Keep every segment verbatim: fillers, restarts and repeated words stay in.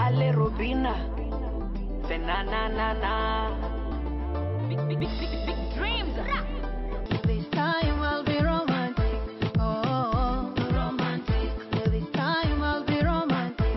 Ale Robina, say na na na na. Big big big big big dreams. This time I'll be romantic. Oh, romantic. This time I'll be romantic.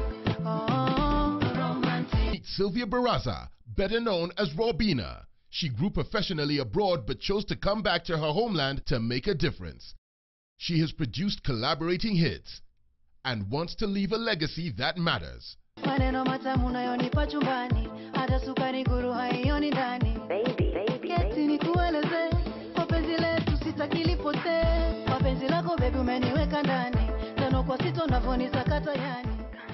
Oh, romantic. Sylvia Barraza, better known as Robina. She grew professionally abroad but chose to come back to her homeland to make a difference. She has produced collaborating hits and wants to leave a legacy that matters. Maneno matamu unayonipa chumbani, hata sukari guru haioni ndani. Baby, baby, Keti nikueleze, mapenzi letu sitaki lipotee. Mapenzi lako baby umeniweka ndani, tano kwa sito navyonisakata yani.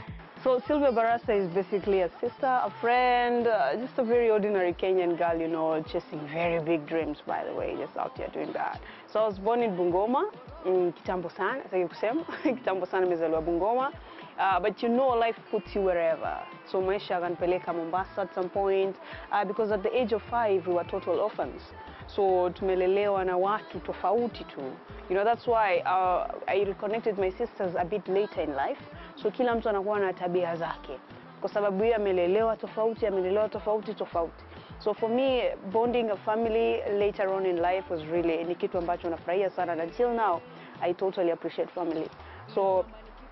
So Sylvia Barraza is basically a sister, a friend, uh, just a very ordinary Kenyan girl, you know, chasing very big dreams, by the way, just out here doing that. So I was born in Bungoma, in kitambo sana, sasa kusema, kitambo sana nimezaliwa Bungoma. Uh, but you know, life puts you wherever. So maisha akanipeleka Mombasa at some point, uh, because at the age of five we were total orphans. So tumelelewa na watu tofauti tu. You know, that's why uh, I reconnected my sisters a bit later in life. So kila mtu anakuwa na tabia zake. Kwa sababu yeye amelelewa tofauti, amelelewa tofauti tofauti. So for me, bonding a family later on in life was really ni kitu ambacho nafurahia sana. And until now, I totally appreciate family. So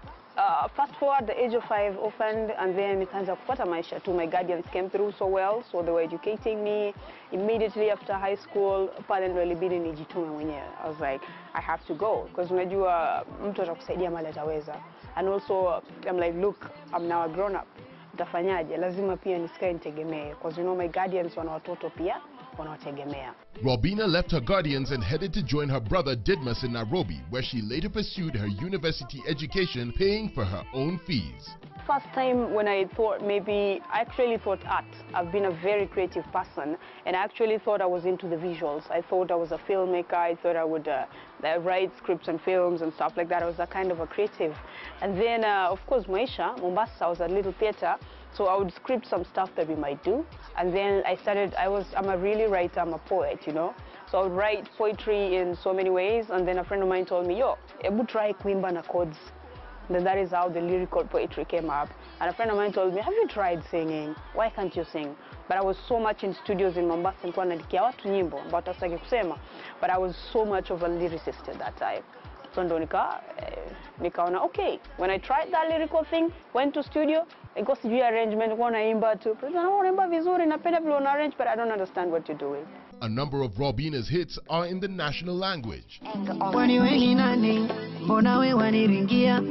Uh, fast forward the age of five, orphaned, and then nikaanza kupata maisha too. My guardians came through so well, so they were educating me. Immediately after high school, pale ndo ilibidi nijitume mwenyewe. I was like, I have to go, because unajua mtu atakusaidia mali ataweza. And also, I'm like, look, I'm now a grown up. Nitafanyaje? Lazima pia nisikae nitegemee, because you know my guardians wana watoto pia wanawategemea. Robina left her guardians and headed to join her brother Didmus in Nairobi, where she later pursued her university education, paying for her own fees. First time when I thought maybe, I actually thought art. I've been a very creative person, and I actually thought I was into the visuals. I thought I was a filmmaker. I thought I would uh, write scripts and films and stuff like that. I was a kind of a creative. And then, uh, of course, Maisha, Mombasa, I was at Little Theatre, so I would script some stuff that we might do. And then I started, I was, I'm a really writer, I'm a poet, you know. So I would write poetry in so many ways, and then a friend of mine told me, yo, ebu try kuimba na chords. Then that is how the lyrical poetry came up. And a friend of mine told me, have you tried singing? Why can't you sing? But I was so much in studios in Mombasa, nilikuwa naandikia watu nyimbo, but sitaki kusema. But I was so much of a lyricist at that time. So ndo nika, eh, nikaona, okay, when I tried that lyrical thing, went to studio, I got sijui arrangement, nilikuwa naimba tu. Naimba vizuri, napenda vile una arrange, but I don't understand what you're doing. A number of Robina's hits are in the national language. Wani weni nani, mbona we waniringia.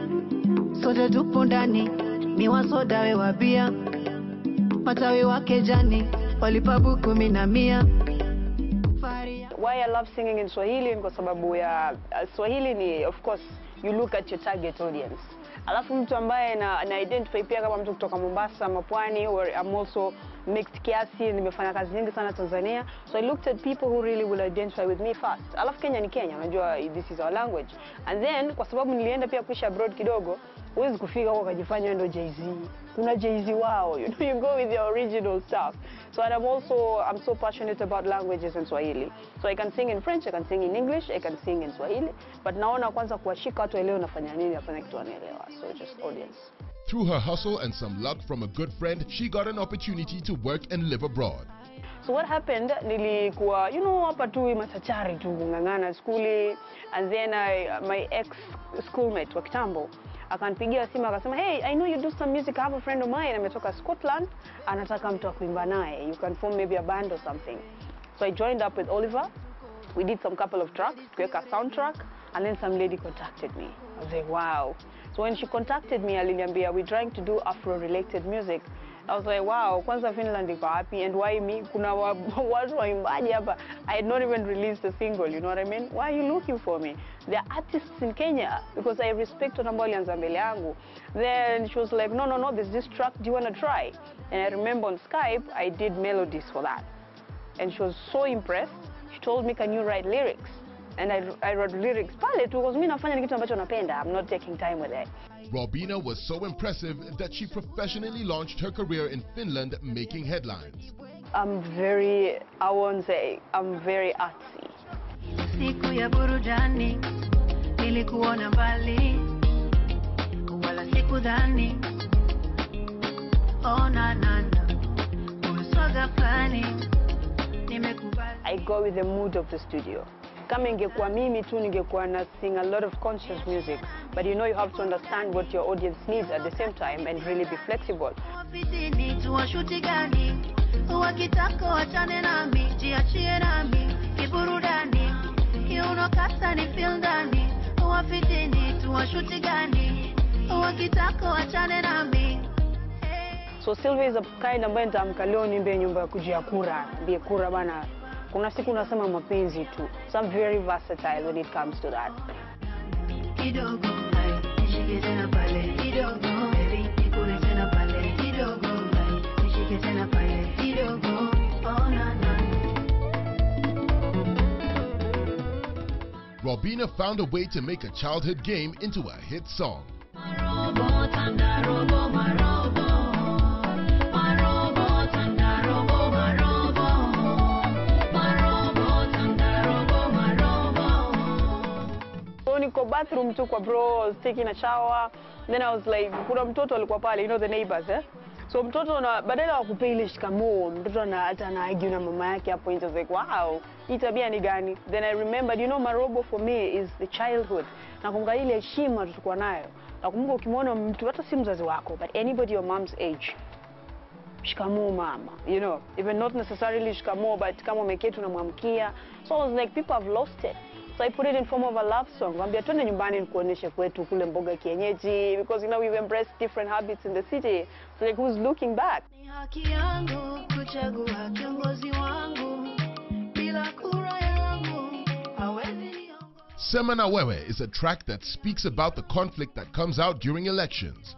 Sote tupo ndani, ni wasoda we wabia. Matawi wake jani, walipabu kumi na mia. Why I love singing in Swahili kwa sababu ya uh, Swahili ni, of course, you look at your target audience. Alafu mtu ambaye na, na identify pia kama mtu kutoka Mombasa, Mapwani, or I'm also mixed kiasi, nimefanya kazi nyingi sana Tanzania. So I looked at people who really will identify with me first. Alafu Kenya ni Kenya, unajua this is our language. And then kwa sababu nilienda pia kuishi abroad kidogo, huwezi kufika huko kujifanya ndo Jay-Z. Kuna Jay-Z wao, you know, you go with your original stuff. So and I'm also, I'm so passionate about languages in Swahili. So I can sing in French, I can sing in English, I can sing in Swahili. But naona kwanza kuwashika watu waelewe nafanya nini, nafanya kitu wanaelewa. So just audience. Through her hustle and some luck from a good friend, she got an opportunity to work and live abroad. So what happened, nilikuwa, you know, hapa tu matachari tu kungangana skuli, and then I, my ex-schoolmate wa kitambo, akanipigia simu akasema, hey, I know you do some music, I have a friend of mine, ametoka Scotland, anataka mtu wa kuimba naye, you can form maybe a band or something. So I joined up with Oliver, we did some couple of tracks, tuweka soundtrack, and then some lady contacted me. I was like, wow. So when she contacted me, aliniambia, we're trying to do Afro-related music. I was like, wow, kwanza Finland iko happy, and why me? Kuna watu waimbaji hapa. I had not even released a single, you know what I mean? Why are you looking for me? There are artists in Kenya, because I respect watu ambao walianza mbele yangu. Then she was like, no, no, no, there's this track, do you want to try? And I remember on Skype, I did melodies for that. And she was so impressed. She told me, can you write lyrics? And I, I wrote lyrics pale tu, because mimi nafanya kitu ambacho napenda. I'm not taking time with it. Robina was so impressive that she professionally launched her career in Finland, making headlines. I'm very, I won't say, I'm very artsy. Siku ya burudani, nilikuona mbali, wala sikudhani Oh na na na, umeswaga flani, nimekubali. I go with the mood of the studio. Kama ingekuwa mimi tu ningekuwa na sing a lot of conscious music, but you know you have to understand what your audience needs at the same time and really be flexible. Wafitini tuwashuti gani, wakitaka wachane nami, jiachie nami, kiburudani, kiuno kata ni feel ndani. Wafitini tuwashuti gani, wakitaka wachane nami. So Sylvia is a kind ambaye nitamka leo niimbe nyumba ya kujia kura, mbie kura bana. Kuna siku unasema mapenzi tu. So I'm very versatile when it comes to that. Kidogo, nishike tena pale. Kidogo, baby, nikule tena pale. Kidogo, nishike tena pale. Kidogo, oh na na. Robina found a way to make a childhood game into a hit song. Marobo, tanda robo, marobo. Marobo, tanda robo, marobo. Marobo, tanda robo, marobo. So niko bathroom tu kwa bro, I was taking a shower. Then I was like, kuna mtoto alikuwa pale, you know the neighbors, eh? So mtoto na badala ya kupe ile shikamoo, mtoto na hata na argue na mama yake hapo nje, like wow, hii tabia ni gani? Then I remembered, you know, marobo for me is the childhood. Nakumbuka ile heshima tulikuwa nayo. Nakumbuka ukimwona mtu hata si mzazi wako, but anybody your mom's age. Shikamoo mama, you know, even not necessarily shikamoo, but kama umeketi unamwamkia. So I was like, people have lost it. So I put it in form of a love song. Kwambia twende nyumbani nikuoneshe kwetu kule mboga kienyeji, because you know we've embraced different habits in the city. So like, who's looking back? Ni haki yangu kuchagua kiongozi wangu, bila kura yangu hawezi niongoza. Sema na Wewe is a track that speaks about the conflict that comes out during elections.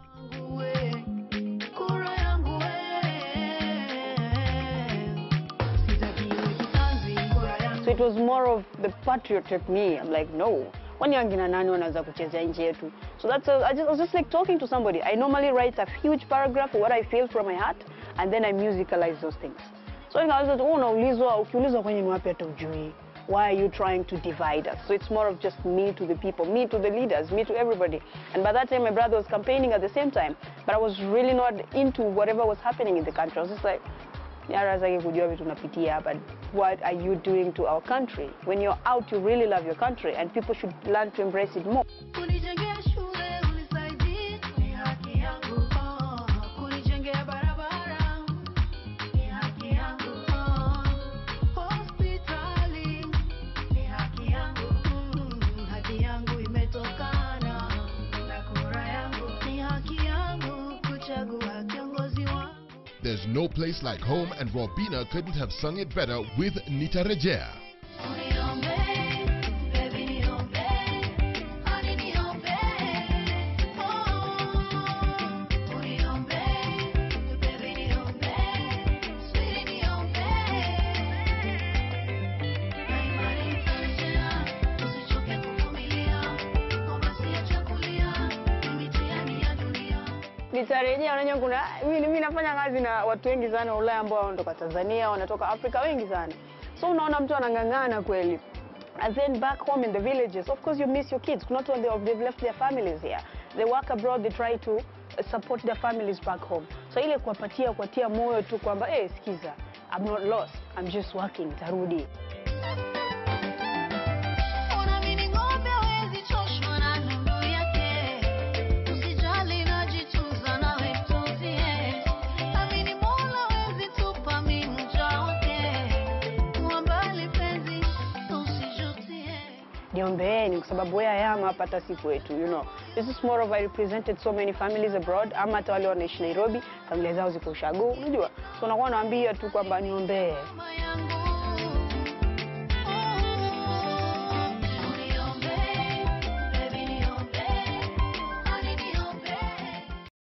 So it was more of the patriotic me. I'm like, no. When you're in nani wanaanza kuchezea nchi yetu. So that's a, I, just, I was just like talking to somebody. I normally write a huge paragraph of what I feel from my heart, and then I musicalize those things. So I was like, oh, unaulizwa, ukiulizwa kwenye ni wapi hata ujui. Why are you trying to divide us? So it's more of just me to the people, me to the leaders, me to everybody. And by that time, my brother was campaigning at the same time, but I was really not into whatever was happening in the country. I was just like, but what are you doing to our country? When you're out, you really love your country, and people should learn to embrace it more. There's no place like home, and Robina couldn't have sung it better with Nitarejea. Nitarejea, unajua kuna mimi nafanya kazi na watu wengi sana Ulaya ambao wanatoka Tanzania, wanatoka Afrika wengi sana. So unaona mtu anangangana kweli. And then back home in the villages, of course you miss your kids. Not all they've left their families here. They work abroad, they try to support their families back home. So ile kuwapatia kuatia moyo tu kwamba eh, sikiza, I'm not lost. I'm just working, tarudi. Niombeeni kwa sababu where I am hapa hata si kwetu, you know. This is more of I represented so many families abroad, ama hata wale wanaishi Nairobi, familia zao ziko ushago, unajua. So nakuwa naambia tu kwamba niombee.